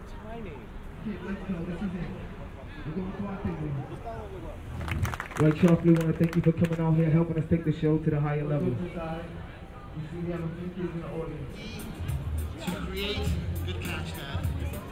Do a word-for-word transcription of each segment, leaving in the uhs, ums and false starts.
tiny. White Chocolate, we want to thank you for coming out here, helping us take the show to the higher level. You see, we have a few kids in the audience. To create, good catch, Dad.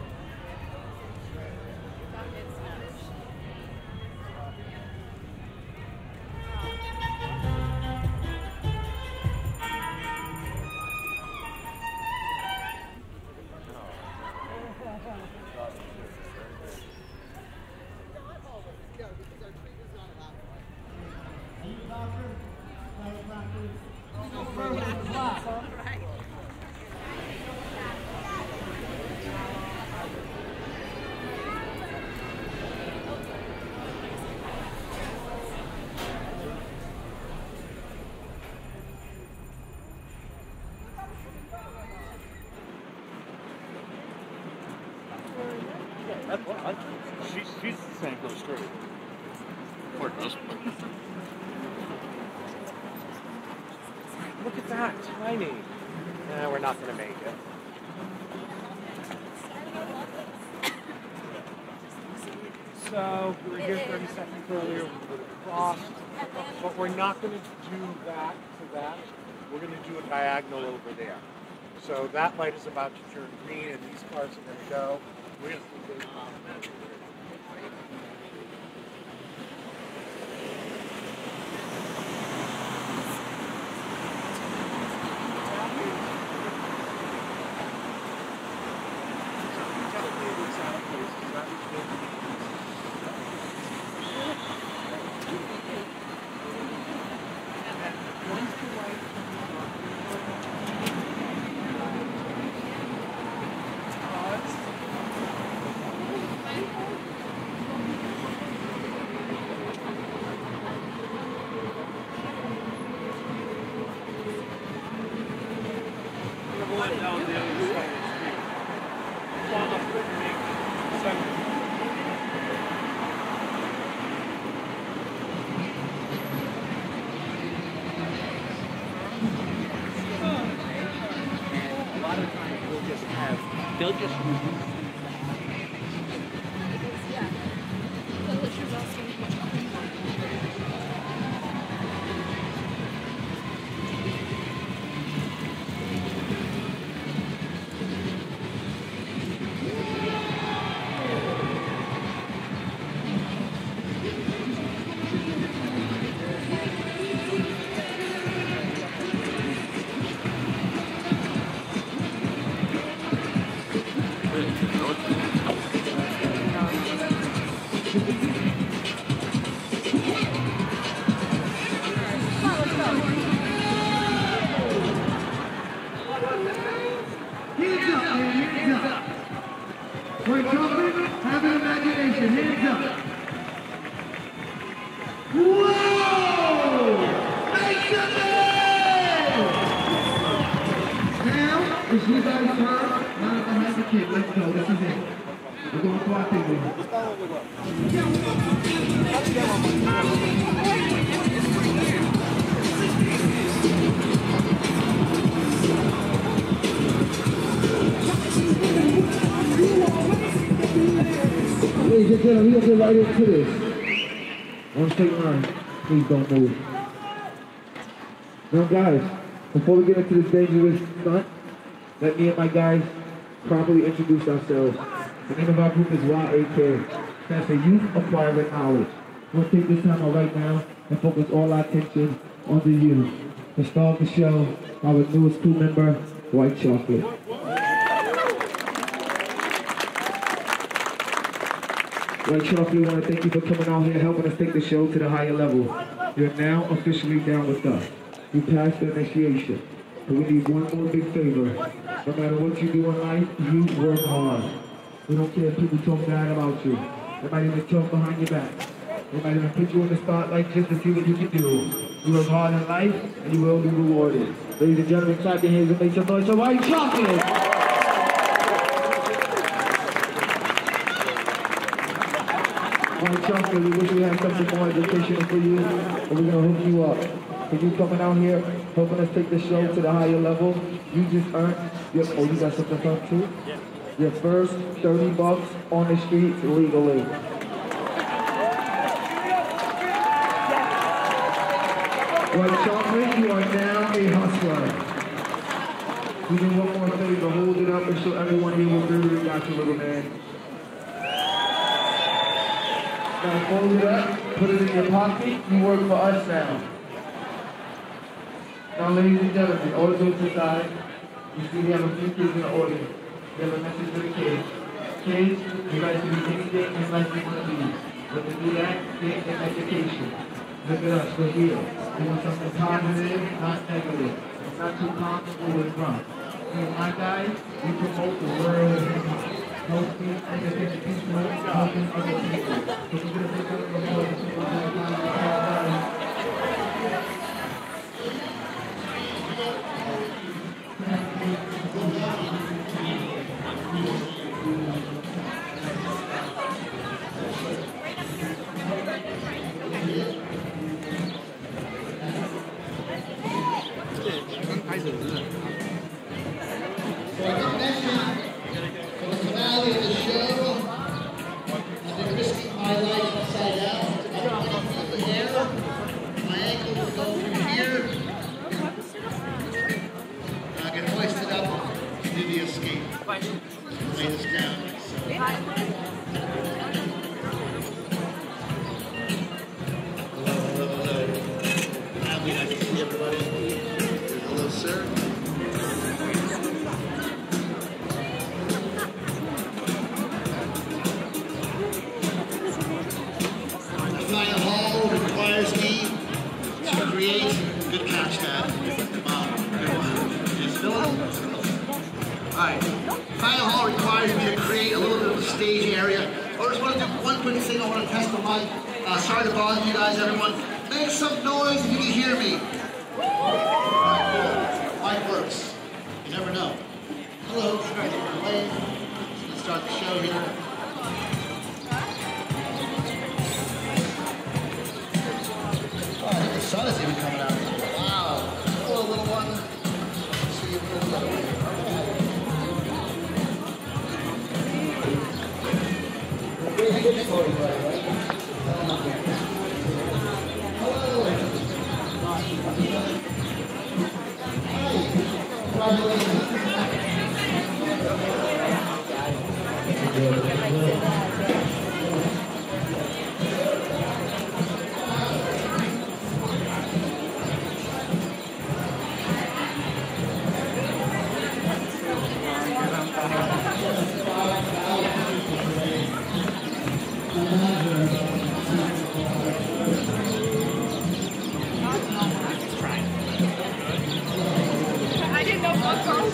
That's what I, she, she's saying go straight. Poor girls. Look at that, tiny. Nah, we're not going to make it. So, we were here thirty seconds earlier, we would have crossed, but we're not going to do that to that. We're going to do a diagonal over there. So that light is about to turn green and these cars are going to go. We're going to they'll just yeah. So what she was asking White Chocolate, have an imagination. Hands up. Whoa! Make some noise! Now, it's you guys' turn. Now that I have the kid, let's go. This is it. We're going to our thing. Ladies and gentlemen, we'll get right into this. One straight line. Please don't move. Now guys, before we get into this dangerous stunt, let me and my guys properly introduce ourselves. The name of our group is Y A K. That's for Youth Acquiring Knowledge. We'll take this time out right now and focus all our attention on the youth. To start the show, our newest crew member, White Chocolate. White Chocolate, we want to thank you for coming out here, helping us take the show to the higher level. You're now officially down with us. You passed the initiation. But we need one more big favor. No matter what you do in life, you work hard. We don't care if people talk bad about you. They might even talk behind your back. They might even put you in the spotlight just to see what you can do. You work hard in life, and you will be rewarded. Ladies and gentlemen, clap your hands and make some noise for White Chocolate! White Chocolate, we wish we had something more educational for you, but we're going to hook you up. For you coming out here, helping us take the show to the higher level, you just earned, your, oh, you got something fun too? Your first thirty bucks on the streets legally. White chocolate, you are now a hustler. We do one more favor, hold it up and show everyone here what really got you, little man. Now fold it up, put it in your pocket, you work for us now. Now ladies and gentlemen, all jokes aside, you see we have a few kids in the audience. We have a message for the kids. Kids, you guys can be anything in life you want to be. But to do that, get an education. Look at us, we're here. We want something positive, not negative. It's not too common, we would run. Me and my guys, we promote the world of hip hop. Helping educated people, helping other people. So we're going to pick up the whole people who So I think next time, for the finale of the show, I've been risking my life upside down. It's about twenty feet in the air. My ankle will go from here. I can hoist it up to do the escape. Lay this down. So. Hello, hello, hello. Happy nice to see everybody. Hello, sir. Faneuil Hall requires me to create good catch, Dad. Come on, good one. Just fill it. All right. Faneuil Hall requires me to create a little bit of a stage area. I just want to do one quick thing. I want to test the mic. Uh, sorry to bother you guys, everyone. Make some noise if you can hear me. All right, cool. Mic works. You never know. Hello. Let's start the show here. The sun is even coming out. Wow. Hello, little one. See you in the other way. I didn't know what girls.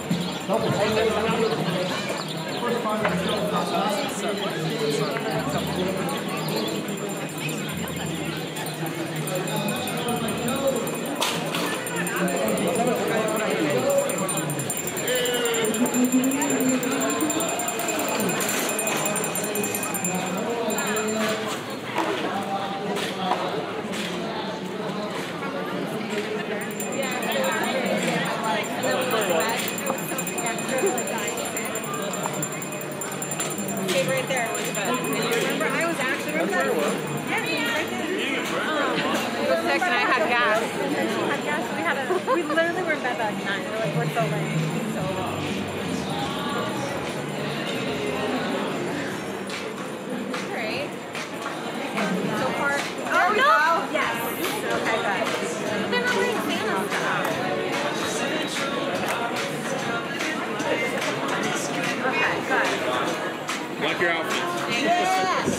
Right there, Elizabeth. And you remember, I was actually remember that? Yeah, right there. Um, it was sick and I had gas. And then she had gas. We had a. We literally were in bed that night. We're like, we're so late. So long. Great. So far. Oh no! Yes. Okay, good. But they're not wearing Santa stuff. Okay, good. Like your outfit. Yes.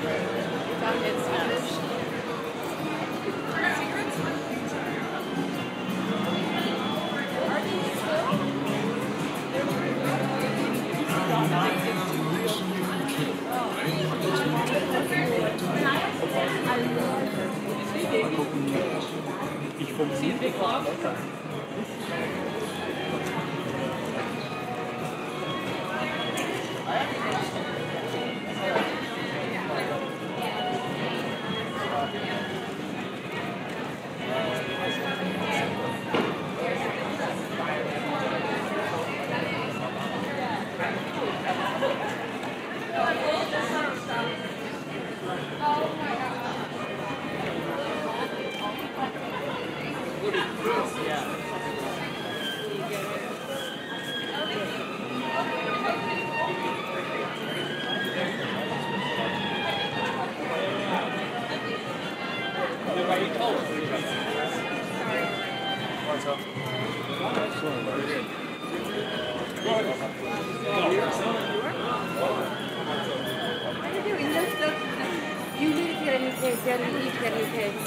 Ich funktioniere gerade. You need to get a new case, yeah, you need to get a new case.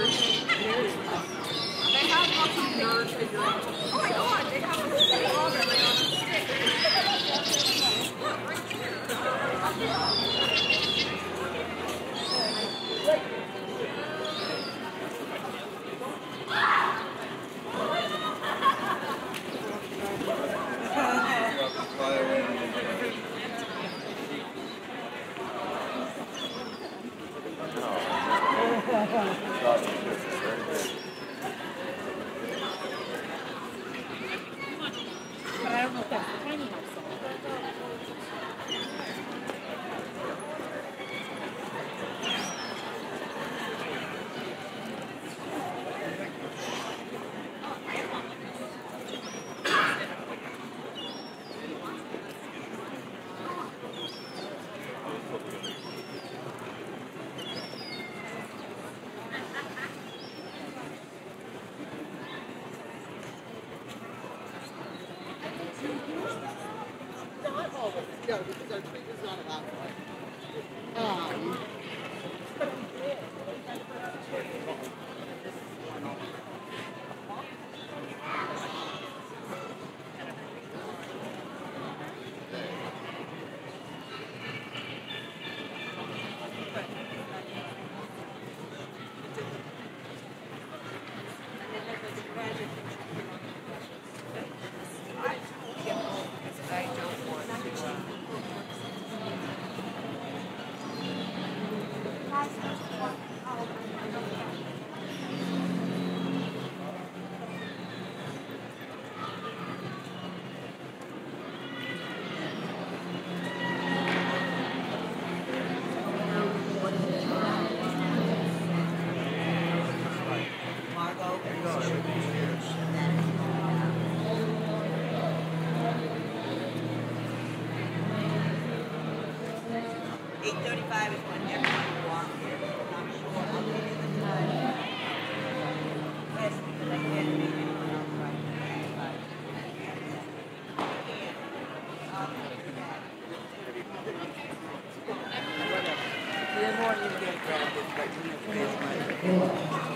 They have lots of nerd figurines. Oh my god, they have a Not always, no, because our treatment's not allowed. Um, eight thirty-five is when everyone will walk here. I'm sure I'll give you the time. Yes, because I can't make anyone else right. Right. There's more you get granted, but you need to raise money.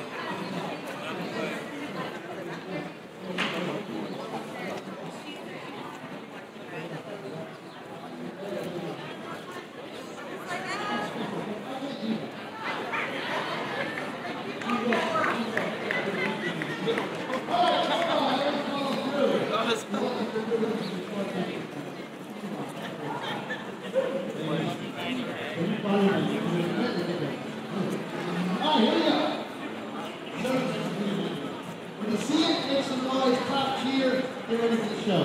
When you see it, make some noise, clap, cheer, get ready for the show.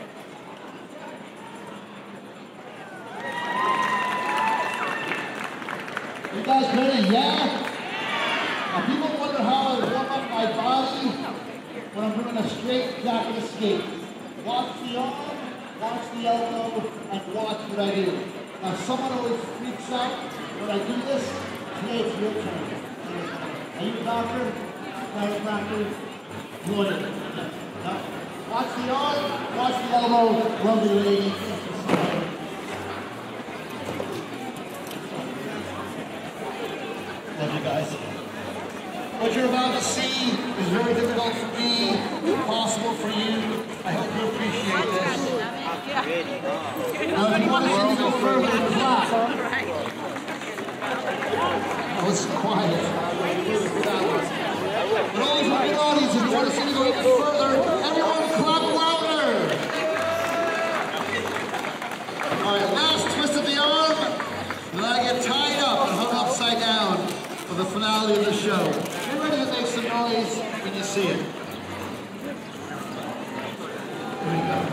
You guys ready? Yeah? Now people wonder how I warm up my body when I'm doing a straight jacket escape. Watch the arm, watch the elbow, and watch what I do. Now someone always freaks out when I do this. Today it's your turn. Are you a doctor? Chiropractor? Good. Now, watch the arm, watch the elbow, lovely lady. Love you guys. What you're about to see is very difficult for me, impossible for you. I hope you appreciate this. Now, if you want to see me go further, clap. Oh, it's quiet. But all of my audience, if you want to see me go even further, everyone clap louder. All right, last twist of the arm, and then I get tied up and hung upside down for the finale of the show. Get ready to make some noise when you see it. Here we go.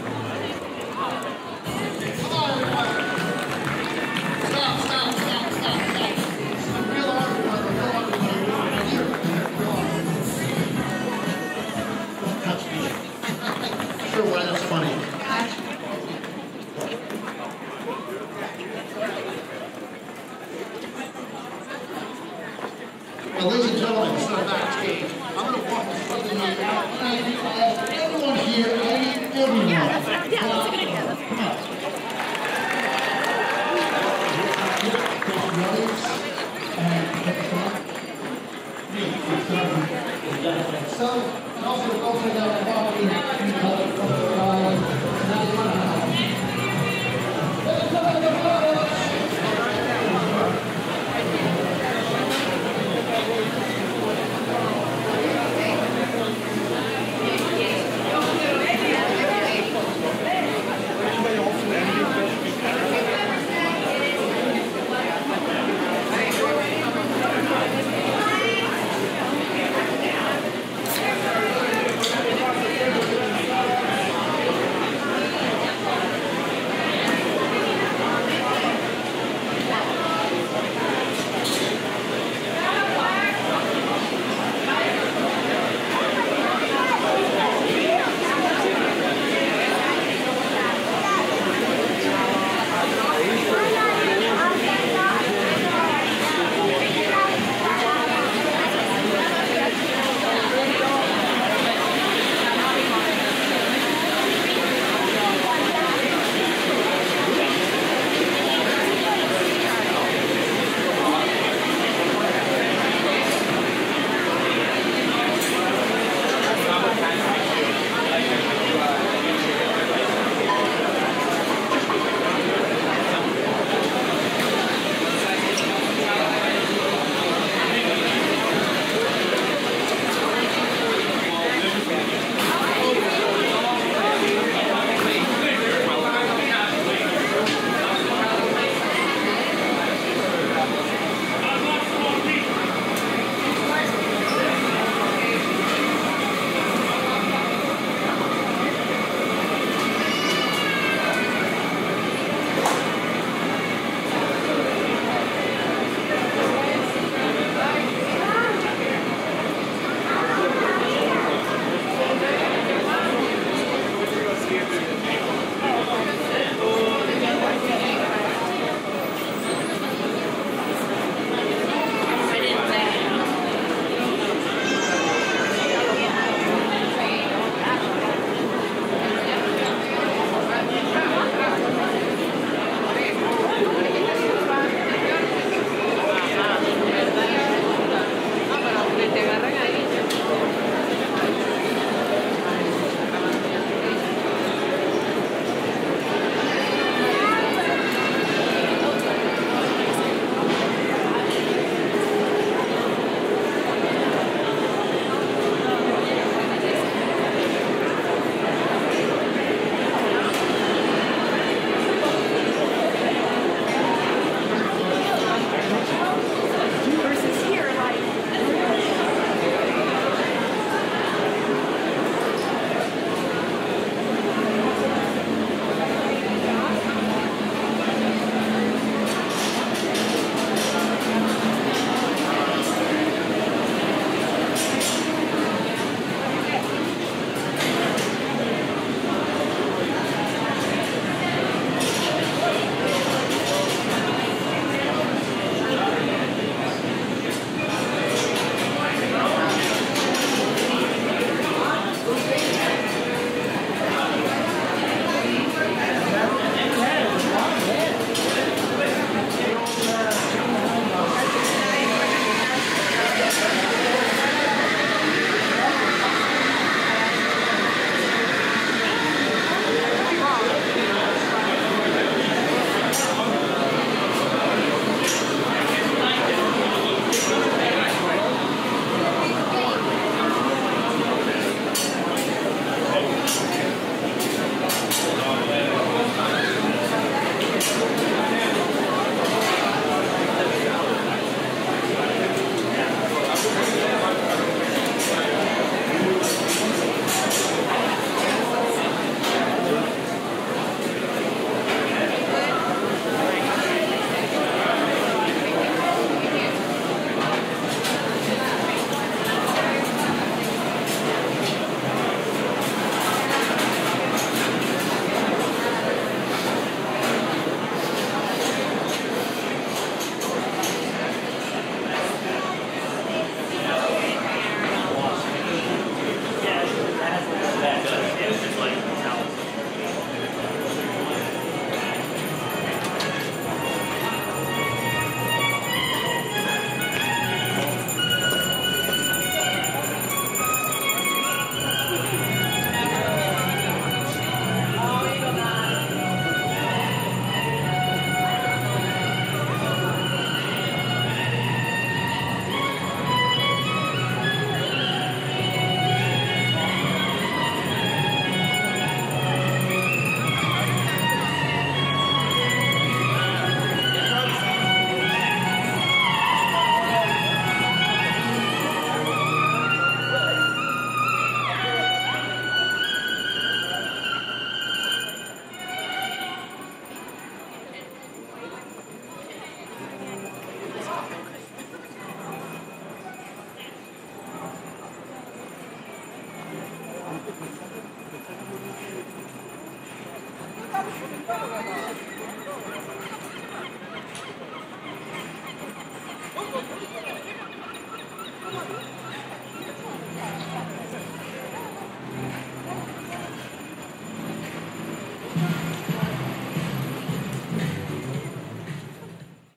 Come on, everyone. Stop, stop, stop, stop, stop. This is a real art, the real art of the right here. Real art. Don't touch me. Sure, why that's funny. Well, ladies and gentlemen, this is our backstage. I'm going to walk this something here. And I need everyone here. I need everyone. Yeah, that's, yeah, that's a good idea. That's a good idea. So, and also the culture that I'm walking, you know, from the ride. Now you want to have. Let's go to the photos. Thank you.